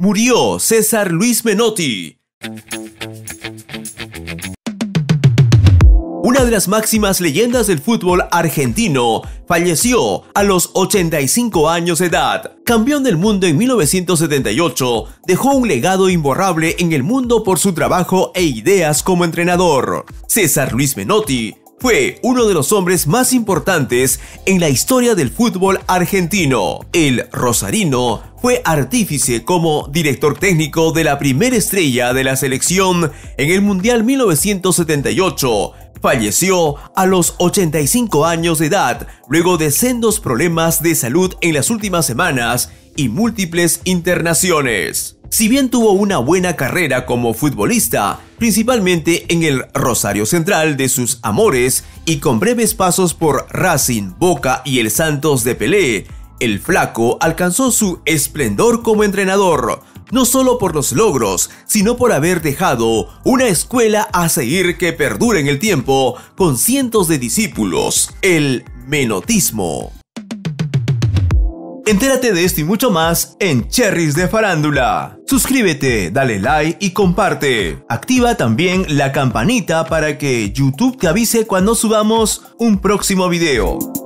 Murió César Luis Menotti. Una de las máximas leyendas del fútbol argentino falleció a los 85 años de edad. Campeón del mundo en 1978, dejó un legado imborrable en el mundo por su trabajo e ideas como entrenador. César Luis Menotti fue uno de los hombres más importantes en la historia del fútbol argentino. El rosarino fue artífice como director técnico de la primera estrella de la selección en el Mundial 1978. Falleció a los 85 años de edad, luego de sendos problemas de salud en las últimas semanas y múltiples internaciones. Si bien tuvo una buena carrera como futbolista, principalmente en el Rosario Central de sus amores y con breves pasos por Racing, Boca y el Santos de Pelé, el flaco alcanzó su esplendor como entrenador, no solo por los logros, sino por haber dejado una escuela a seguir que perdura en el tiempo con cientos de discípulos, el menotismo. Entérate de esto y mucho más en Cherries de Farándula. Suscríbete, dale like y comparte. Activa también la campanita para que YouTube te avise cuando subamos un próximo video.